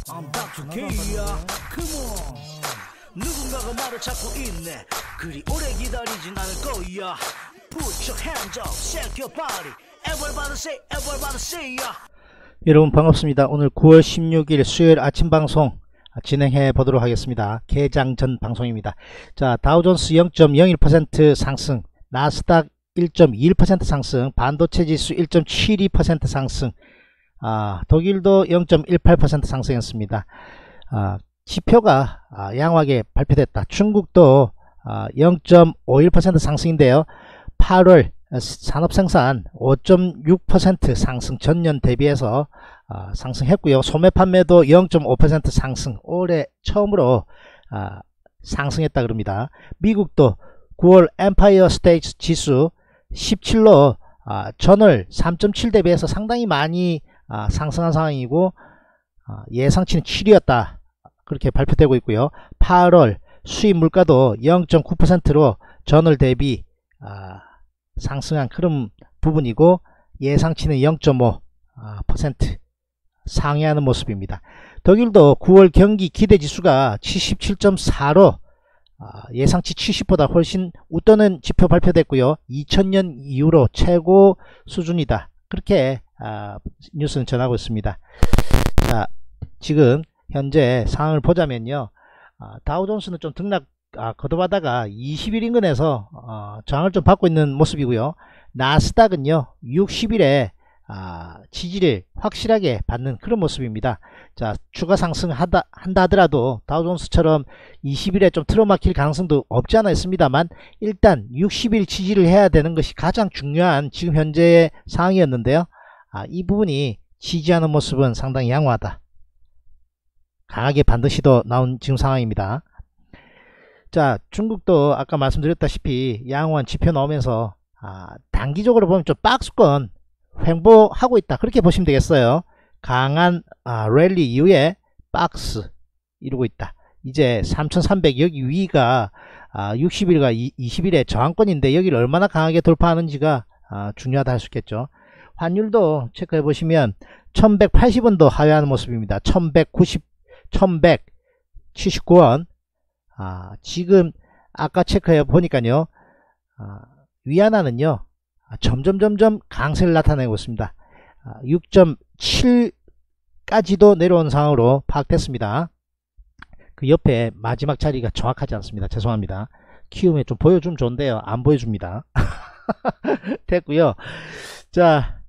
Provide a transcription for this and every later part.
I'm Dr. K야. Come on. 누군가가 말을 찾고 있네. 그리 오래 기다리진 않을 거야. Put your hands up, shake your body. Everybody say, ya. 여러분 반갑습니다. 오늘 9월 16일 수요일 아침 방송 진행해 보도록 하겠습니다. 개장 전 방송입니다. 자, 다우존스 0.01% 상승, 나스닥 1.21% 상승, 반도체 지수 1.72% 상승, 독일도 0.18% 상승했습니다. 지표가 양호하게 발표됐다. 중국도 0.51% 상승인데요. 8월 산업생산 5.6% 상승, 전년 대비해서 상승했고요. 소매 판매도 0.5% 상승, 올해 처음으로 상승했다 그럽니다. 미국도 9월 엠파이어 스테이트 지수 17로 전월 3.7 대비해서 상당히 많이 상승한 상황이고, 예상치는 7이었다 그렇게 발표되고 있고요. 8월 수입 물가도 0.9%로 전월 대비 상승한 그런 부분이고, 예상치는 0.5% 상회하는 모습입니다. 독일도 9월 경기 기대지수가 77.4로 예상치 70보다 훨씬 웃도는 지표 발표됐고요. 2000년 이후로 최고 수준이다 그렇게 뉴스는 전하고 있습니다. 자, 지금 현재 상황을 보자면요, 다우존스는 좀 등락 거듭하다가 20일 인근에서 저항을 좀 받고 있는 모습이고요. 나스닥은요 60일에 지지를 확실하게 받는 그런 모습입니다. 자, 추가 상승한다 하더라도 다우존스처럼 20일에 좀 틀어막힐 가능성도 없지 않아 있습니다만, 일단 60일 지지를 해야 되는 것이 가장 중요한 지금 현재의 상황이었는데요. 이 부분이 지지하는 모습은 상당히 양호하다, 강하게 반드시도 나온 지금 상황입니다. 자, 중국도 아까 말씀드렸다시피 양호한 지표 나오면서 단기적으로 보면 좀 박스권 횡보하고 있다 그렇게 보시면 되겠어요. 강한 랠리 이후에 박스 이루고 있다. 이제 3300 여기 위가 60일과 20일의 저항권인데, 여기를 얼마나 강하게 돌파하는지가 중요하다 할 수 있겠죠. 환율도 체크해 보시면 1180원도 하회하는 모습입니다. 1179원. 지금 아까 체크해 보니까요, 위안화는요 점점 강세를 나타내고 있습니다. 6.7까지도 내려온 상황으로 파악됐습니다. 그 옆에 마지막 자리가 정확하지 않습니다. 죄송합니다. 키움에 좀 보여주면 좋은데요, 안 보여줍니다. 됐고요. 자,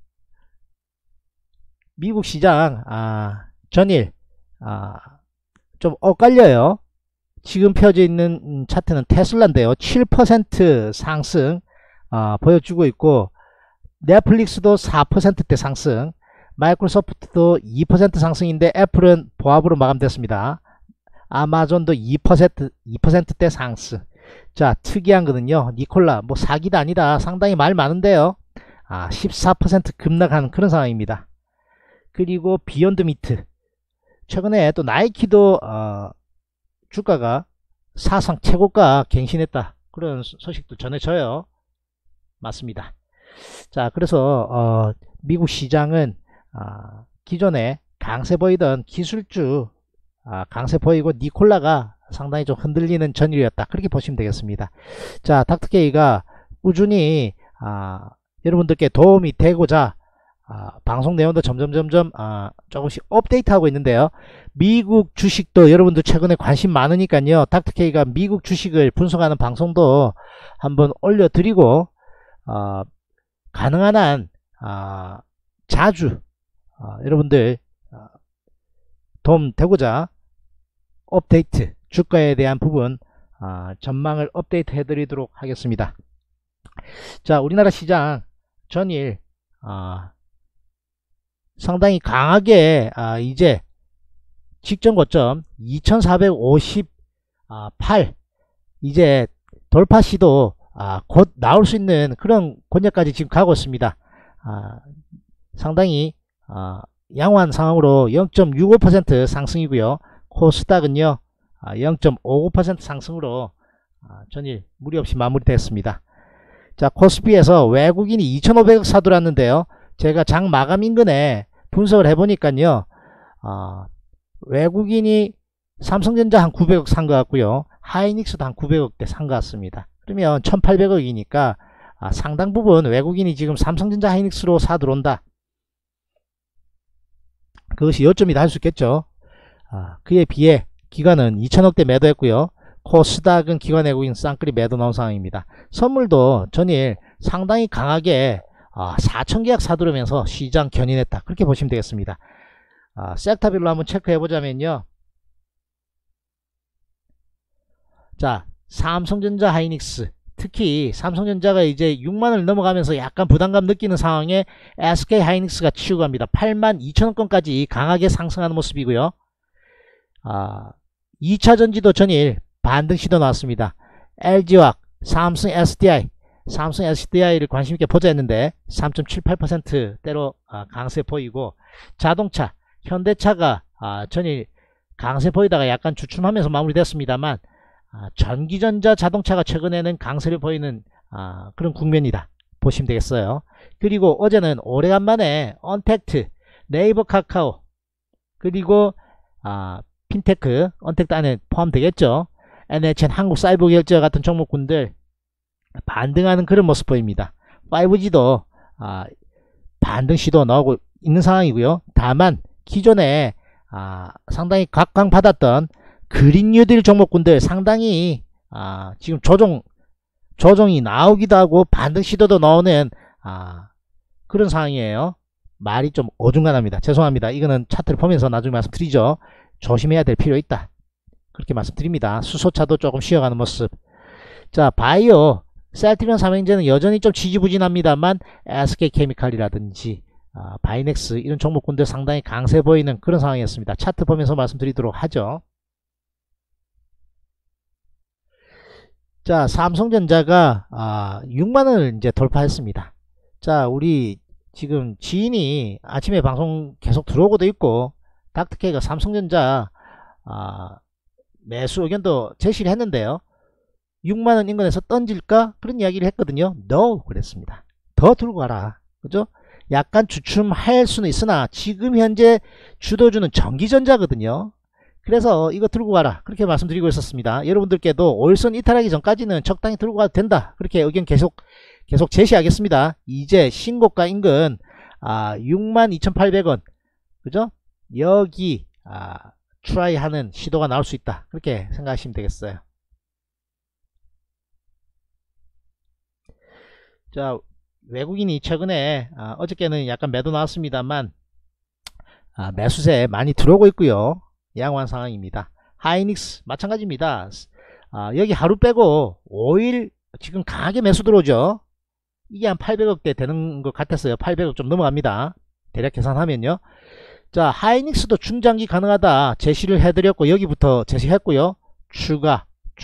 미국 시장 전일 좀 엇갈려요. 지금 펴져 있는 차트는 테슬라인데요, 7% 상승 보여주고 있고, 넷플릭스도 4%대 상승, 마이크로소프트도 2% 상승인데 애플은 보합으로 마감됐습니다. 아마존도 2%대 상승. 자, 특이한 거는요, 니콜라 뭐 사기다 아니다 상당히 말 많은데요, 14% 급락하는 그런 상황입니다. 그리고 비욘드 미트, 최근에 또 나이키도 주가가 사상 최고가 갱신했다 그런 소식도 전해져요. 맞습니다. 자, 그래서 미국 시장은 기존에 강세 보이던 기술주 강세 보이고, 니콜라가 상당히 좀 흔들리는 전일이었다 그렇게 보시면 되겠습니다. 자, 닥터케이가 꾸준히 여러분들께 도움이 되고자 방송 내용도 점점 조금씩 업데이트하고 있는데요. 미국 주식도 여러분들 최근에 관심 많으니까요, 닥터케이가 미국 주식을 분석하는 방송도 한번 올려드리고, 가능한 한 자주 여러분들 도움 되고자 업데이트, 주가에 대한 부분 전망을 업데이트 해드리도록 하겠습니다. 자, 우리나라 시장 전일 상당히 강하게 이제 직전 고점 2458 이제 돌파 시도 곧 나올 수 있는 그런 권역까지 지금 가고 있습니다. 상당히 양호한 상황으로 0.65% 상승이고요. 코스닥은요 0.59% 상승으로 전일 무리 없이 마무리됐습니다. 자, 코스피에서 외국인이 2,500억 사들었는데요, 제가 장 마감 인근에 분석을 해보니까요, 외국인이 삼성전자 한 900억 산 것 같고요. 하이닉스도 한 900억대 산 것 같습니다. 그러면 1800억이니까 상당 부분 외국인이 지금 삼성전자 하이닉스로 사 들어온다. 그것이 요점이다 할 수 있겠죠. 그에 비해 기관은 2000억대 매도했고요. 코스닥은 기관 외국인 쌍끌이 매도 나온 상황입니다. 선물도 전일 상당히 강하게 4000계약 사들으면서 시장 견인했다. 그렇게 보시면 되겠습니다. 섹터별로 한번 체크해 보자면요. 자, 삼성전자 하이닉스, 특히 삼성전자가 이제 6만을 넘어가면서 약간 부담감 느끼는 상황에 SK 하이닉스가 치고 갑니다. 82,000원권까지 강하게 상승하는 모습이고요. 2차전지도 전일 반등 시도 나왔습니다. LG화학, 삼성 SDI를 관심있게 보자 했는데 3.78%대로 강세 보이고, 자동차, 현대차가 전일 강세 보이다가 약간 주춤하면서 마무리됐습니다만 전기전자 자동차가 최근에는 강세를 보이는 그런 국면이다 보시면 되겠어요. 그리고 어제는 오래간만에 언택트, 네이버 카카오, 그리고 핀테크, 언택트 안에 포함되겠죠. NHN 한국사이버결제와 같은 종목군들 반등하는 그런 모습 보입니다. 5G도 반등 시도 나오고 있는 상황이고요. 다만 기존에 상당히 각광받았던 그린 뉴딜 종목군들 상당히 지금 조정이 나오기도 하고 반등 시도도 나오는 그런 상황이에요. 말이 좀 어중간합니다. 죄송합니다. 이거는 차트를 보면서 나중에 말씀드리죠. 조심해야 될 필요 있다. 그렇게 말씀드립니다. 수소차도 조금 쉬어가는 모습. 자, 바이오, 셀트리온 삼형제는 여전히 좀 지지부진합니다만 SK케미칼이라든지 바이넥스 이런 종목군들 상당히 강세 보이는 그런 상황이었습니다. 차트 보면서 말씀드리도록 하죠. 자, 삼성전자가 6만원을 이제 돌파했습니다. 자, 우리 지금 지인이 아침에 방송 계속 들어오고도 있고 닥터케이가 삼성전자 매수 의견도 제시를 했는데요. 6만원 인근에서 던질까? 그런 이야기를 했거든요. No! 그랬습니다. 더 들고 가라. 그죠? 약간 주춤할 수는 있으나 지금 현재 주도주는 전기전자거든요. 그래서 이거 들고 가라. 그렇게 말씀드리고 있었습니다. 여러분들께도 올선 이탈하기 전까지는 적당히 들고 가도 된다. 그렇게 의견 계속 제시하겠습니다. 이제 신고가 인근 62,800원. 그죠? 여기 트라이 하는 시도가 나올 수 있다. 그렇게 생각하시면 되겠어요. 자, 외국인이 최근에 어저께는 약간 매도 나왔습니다만 매수세 많이 들어오고 있고요. 양호한 상황입니다. 하이닉스 마찬가지입니다. 여기 하루 빼고 5일 지금 강하게 매수 들어오죠. 이게 한 800억대 되는 것 같았어요. 800억 좀 넘어갑니다. 대략 계산하면요. 자, 하이닉스도 중장기 가능하다 제시를 해드렸고 여기부터 제시했고요. 추가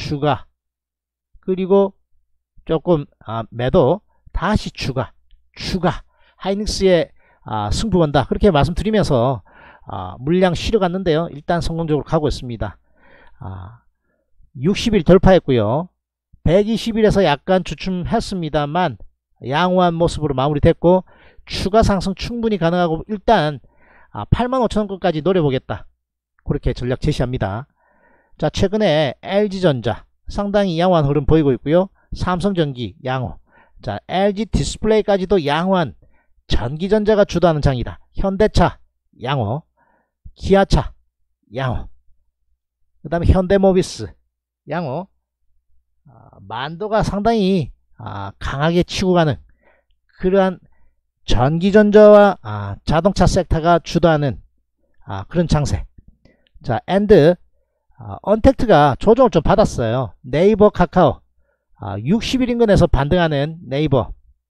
그리고 조금 매도 다시 추가 하이닉스에 승부 건다 그렇게 말씀드리면서 물량 실어 갔는데요. 일단 성공적으로 가고 있습니다. 60일 돌파했고요. 120일에서 약간 주춤했습니다만 양호한 모습으로 마무리됐고 추가 상승 충분히 가능하고 일단 85,000원권까지 노려보겠다. 그렇게 전략 제시합니다. 자, 최근에 LG전자 상당히 양호한 흐름 보이고 있고요. 삼성전기 양호. 자, LG 디스플레이까지도 양호한 전기전자가 주도하는 장이다. 현대차 양호. 기아차 양호. 그 다음에 현대모비스 양호. 만도가 상당히 강하게 치고 가는 그러한 전기전자와 자동차 섹터가 주도하는 그런 장세. 자, 엔드 언택트가 조정을 좀 받았어요. 네이버 카카오 60일 인근에서 반등하는 네이버,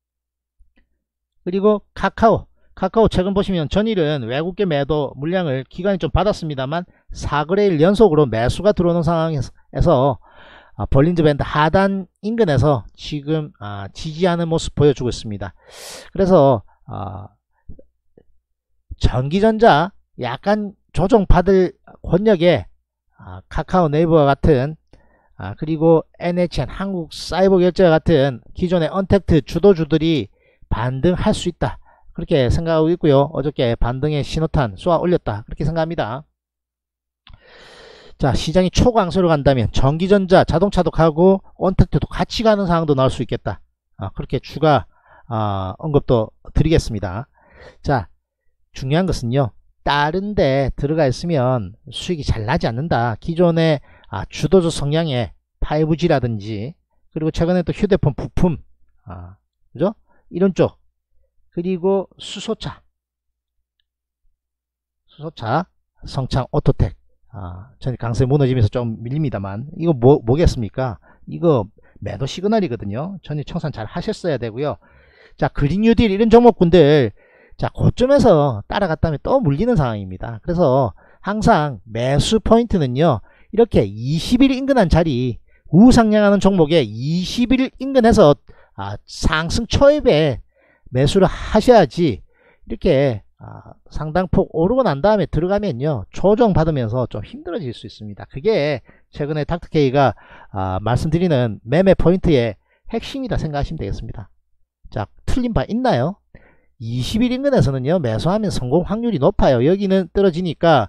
그리고 카카오 최근 보시면 전일은 외국계 매도 물량을 기관이 좀 받았습니다만 4거래일 연속으로 매수가 들어오는 상황에서 볼린저 밴드 하단 인근에서 지금 지지하는 모습 보여주고 있습니다. 그래서 전기전자 약간 조정받을 권역에 카카오, 네이버와 같은 그리고 NHN 한국사이버결제와 같은 기존의 언택트 주도주들이 반등할 수 있다. 그렇게 생각하고 있고요. 어저께 반등의 신호탄 쏘아 올렸다. 그렇게 생각합니다. 자, 시장이 초강세로 간다면 전기전자, 자동차도 가고 온택트도 같이 가는 상황도 나올 수 있겠다. 그렇게 추가 언급도 드리겠습니다. 자, 중요한 것은요, 다른 데 들어가 있으면 수익이 잘 나지 않는다. 기존의 주도적 성향의 5G라든지, 그리고 최근에 또 휴대폰 부품, 그죠? 이런 쪽, 그리고 수소차, 성창 오토텍, 전일 강세 무너지면서 좀 밀립니다만, 이거 뭐겠습니까? 이거 매도 시그널이거든요. 전일 청산 잘 하셨어야 되고요. 자, 그린 뉴딜 이런 종목군들, 자, 고점에서 따라갔다면 또 물리는 상황입니다. 그래서 항상 매수 포인트는요, 이렇게 20일 인근한 자리, 우상향하는 종목에 20일 인근해서 상승 초입에 매수를 하셔야지, 이렇게 상당폭 오르고 난 다음에 들어가면요, 조정 받으면서 좀 힘들어질 수 있습니다. 그게 최근에 닥터케이가 말씀드리는 매매 포인트의 핵심이다 생각하시면 되겠습니다. 자, 틀린 바 있나요? 20일 인근에서는요, 매수하면 성공 확률이 높아요. 여기는 떨어지니까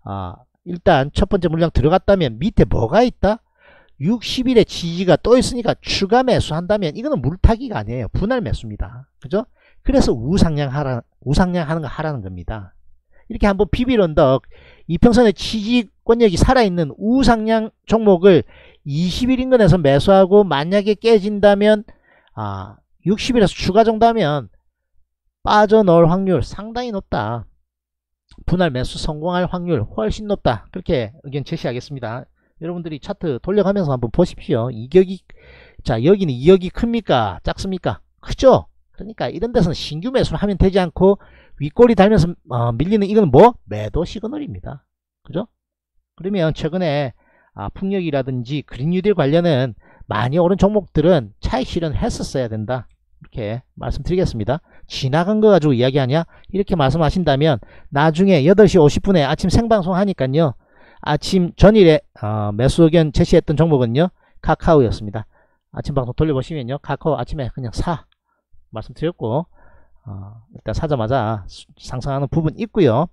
일단 첫 번째 물량 들어갔다면 밑에 뭐가 있다? 60일의 지지가 또 있으니까 추가 매수한다면 이거는 물타기가 아니에요. 분할 매수입니다. 그죠? 그래서 우상향하는 거 하라는 겁니다. 이렇게 한번 비빌 언덕, 이평선의 지지권력이 살아있는 우상향 종목을 20일 인근에서 매수하고 만약에 깨진다면 60일에서 추가 정도하면 빠져나올 확률 상당히 높다. 분할 매수 성공할 확률 훨씬 높다. 그렇게 의견 제시하겠습니다. 여러분들이 차트 돌려가면서 한번 보십시오. 이격이, 자, 여기는 이격이 큽니까? 작습니까? 크죠? 그러니까 이런 데서는 신규 매수를 하면 되지 않고 윗꼬리 달면서 밀리는 이건 뭐? 매도 시그널입니다. 그죠? 그러면 최근에 풍력이라든지 그린 뉴딜 관련은 많이 오른 종목들은 차익 실현했었어야 된다. 이렇게 말씀드리겠습니다. 지나간 거 가지고 이야기하냐? 이렇게 말씀하신다면 나중에 8시 50분에 아침 생방송 하니까요. 아침 전일에 매수 의견 제시했던 종목은요, 카카오였습니다. 아침 방송 돌려보시면요, 카카오 아침에 그냥 사 말씀드렸고, 일단 사자마자 상승하는 부분 있고요.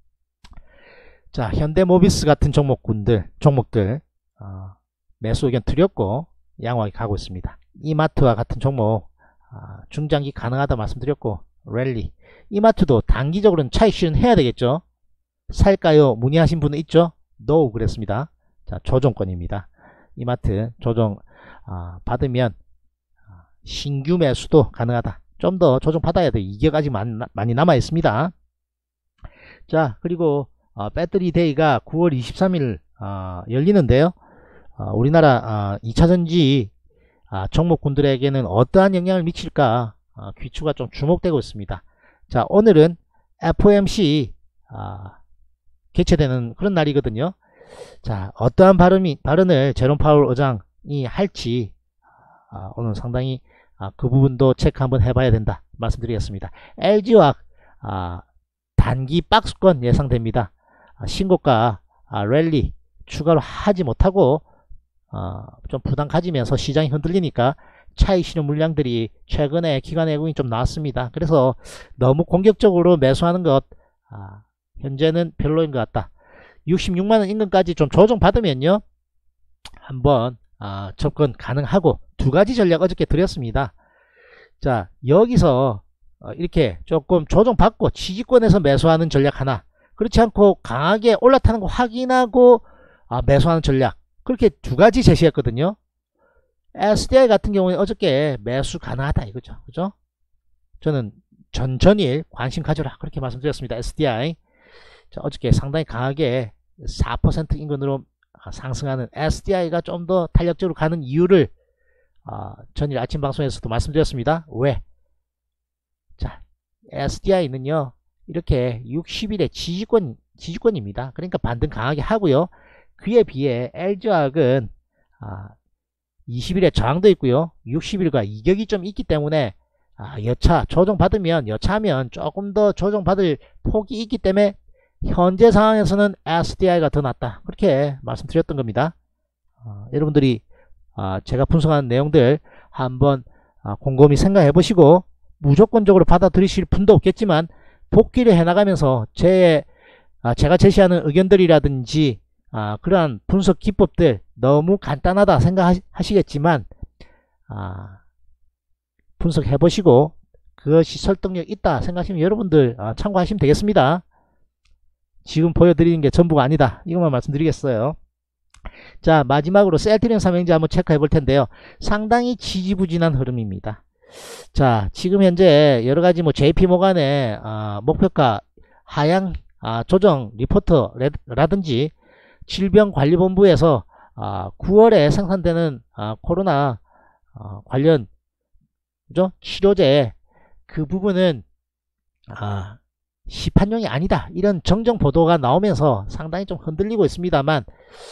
자, 현대모비스 같은 종목들 매수 의견 드렸고 양호하게 가고 있습니다. 이마트와 같은 종목 중장기 가능하다 말씀드렸고, 랠리, 이마트도 단기적으로는 차익 실현해야 되겠죠. 살까요? 문의하신 분은 있죠? No 그랬습니다. 자, 조정권입니다. 이마트 조정 받으면 신규 매수도 가능하다. 좀 더 조정 받아야 돼. 이격 아직 많이 남아 있습니다. 자, 그리고 배터리 데이가 9월 23일 열리는데요. 우리나라 2차전지 종목군들에게는 어떠한 영향을 미칠까 귀추가 좀 주목되고 있습니다. 자, 오늘은 FOMC 개최되는 그런 날이거든요. 자, 어떠한 발언을 제롬 파월 의장이 할지 오늘 상당히 그 부분도 체크 한번 해봐야 된다 말씀드리겠습니다. LG화학 단기 박스권 예상됩니다. 신고가 랠리 추가로 하지 못하고 좀 부담 가지면서 시장이 흔들리니까 차익 실현 물량들이 최근에 기관 외국인 좀 나왔습니다. 그래서 너무 공격적으로 매수하는 것 현재는 별로인 것 같다. 66만원 인근까지 좀 조정 받으면요, 한번 접근 가능하고, 두 가지 전략 어저께 드렸습니다. 자, 여기서 이렇게 조금 조정 받고 지지권에서 매수하는 전략 하나, 그렇지 않고 강하게 올라타는 거 확인하고 매수하는 전략, 그렇게 두 가지 제시했거든요. SDI 같은 경우에 어저께 매수 가능하다 이거죠. 그죠? 저는 전일 관심 가져라 그렇게 말씀드렸습니다. SDI. 자, 어저께 상당히 강하게 4% 인근으로 상승하는 SDI가 좀 더 탄력적으로 가는 이유를 전일 아침 방송에서도 말씀드렸습니다. 왜? 자, SDI는요, 이렇게 60일의 지지권입니다. 그러니까 반등 강하게 하고요. 그에 비해 LG화학은 20일에 저항도 있고요. 60일과 이격이 좀 있기 때문에 여차 조정받으면, 여차하면 조금 더 조정받을 폭이 있기 때문에 현재 상황에서는 SDI가 더 낫다. 그렇게 말씀드렸던 겁니다. 여러분들이 제가 분석하는 내용들 한번 곰곰이 생각해 보시고 무조건적으로 받아들이실 분도 없겠지만 복귀를 해나가면서 제가 제시하는 의견들이라든지 그러한 분석 기법들 너무 간단하다 생각하시겠지만 분석해 보시고 그것이 설득력 있다 생각하시면 여러분들 참고하시면 되겠습니다. 지금 보여드리는 게 전부가 아니다, 이것만 말씀드리겠어요. 자, 마지막으로 셀트리온 삼형제 한번 체크해 볼 텐데요. 상당히 지지부진한 흐름입니다. 자, 지금 현재 여러가지 JP모간의 목표가 하향 조정 리포트라든지 질병관리본부에서 9월에 생산되는 코로나 관련 치료제 그 부분은 시판용이 아니다, 이런 정정 보도가 나오면서 상당히 좀 흔들리고 있습니다만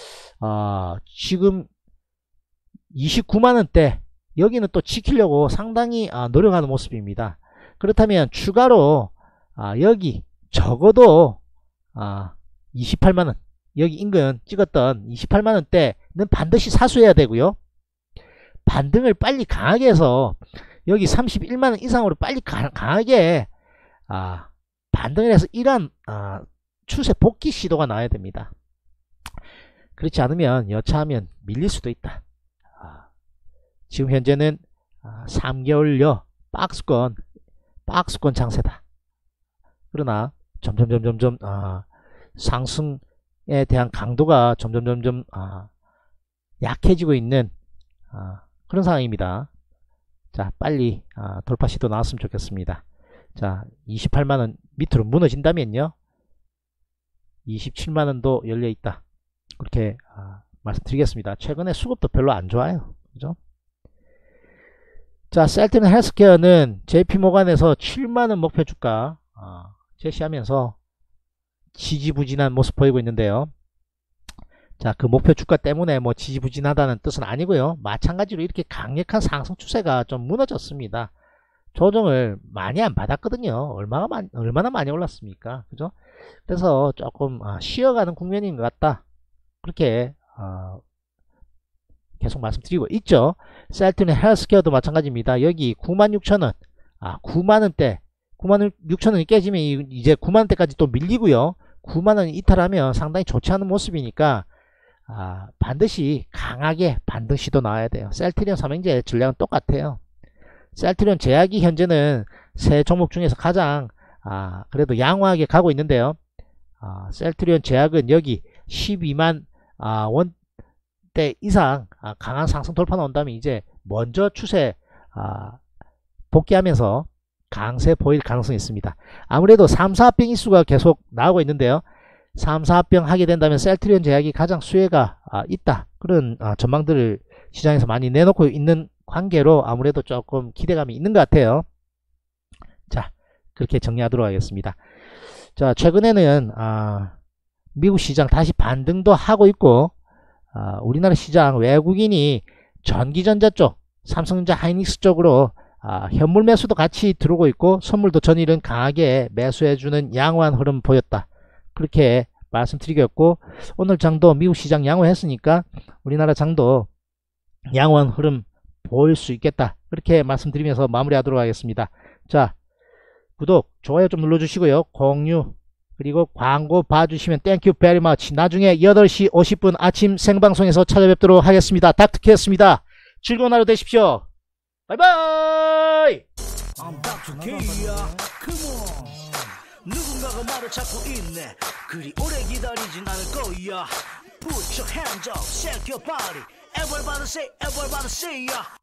지금 29만원대 여기는 또 지키려고 상당히 노력하는 모습입니다. 그렇다면 추가로 여기 적어도 28만원, 여기 인근 찍었던 28만원대는 반드시 사수해야 되고요. 반등을 빨리 강하게 해서 여기 31만원 이상으로 빨리 강하게 반등을 해서 이러한 추세 복귀 시도가 나와야 됩니다. 그렇지 않으면 여차하면 밀릴 수도 있다. 지금 현재는 3개월여 박스권 장세다. 그러나 점점 상승에 대한 강도가 점점 약해지고 있는 그런 상황입니다. 자, 빨리 돌파 시도 나왔으면 좋겠습니다. 자, 28만원 밑으로 무너진다면요 27만원도 열려있다, 그렇게 말씀드리겠습니다. 최근에 수급도 별로 안 좋아요, 그죠? 자, 셀트리온 헬스케어는 JP모간에서 7만원 목표 주가 제시하면서 지지부진한 모습 보이고 있는데요. 자, 그 목표 주가 때문에 지지부진하다는 뜻은 아니고요. 마찬가지로 이렇게 강력한 상승 추세가 좀 무너졌습니다. 조정을 많이 안 받았거든요. 얼마나 많이 올랐습니까? 그죠? 그래서 조금 쉬어가는 국면인 것 같다, 그렇게 계속 말씀드리고 있죠. 셀트리온 헬스케어도 마찬가지입니다. 여기 96,000원 9만원대 96,000원이 깨지면 이제 9만원대까지 또 밀리고요. 9만원 이탈하면 상당히 좋지 않은 모습이니까 반드시 강하게 반등 시도 나와야 돼요. 셀트리온 삼형제 전략은 똑같아요. 셀트리온 제약이 현재는 세 종목 중에서 가장 그래도 양호하게 가고 있는데요. 셀트리온 제약은 여기 12만 원대 이상 강한 상승 돌파 나온다면 이제 먼저 추세 복귀하면서 강세 보일 가능성이 있습니다. 아무래도 3,4합병 이슈가 계속 나오고 있는데요. 3,4합병 하게 된다면 셀트리온 제약이 가장 수혜가 있다, 그런 전망들을 시장에서 많이 내놓고 있는 관계로 아무래도 조금 기대감이 있는 것 같아요. 자, 그렇게 정리하도록 하겠습니다. 자, 최근에는 미국 시장 다시 반등도 하고 있고 우리나라 시장 외국인이 전기전자 쪽 삼성전자 하이닉스 쪽으로 현물 매수도 같이 들어오고 있고 선물도 전일은 강하게 매수해주는 양호한 흐름 보였다, 그렇게 말씀드리겠고, 오늘 장도 미국 시장 양호했으니까 우리나라 장도 양호한 흐름 보일 수 있겠다, 그렇게 말씀드리면서 마무리하도록 하겠습니다. 자, 구독, 좋아요 좀 눌러주시고요. 공유 그리고 광고 봐주시면 땡큐 베리 마치. 나중에 8시 50분 아침 생방송에서 찾아뵙도록 하겠습니다. 닥터케였습니다. 즐거운 하루 되십시오. 바이바이. 누군가가 말을 찾고 있네. 그리 오래 기다리진 않을 거야. Put your hands up, shake your body. Everybody say, everybody say, yeah.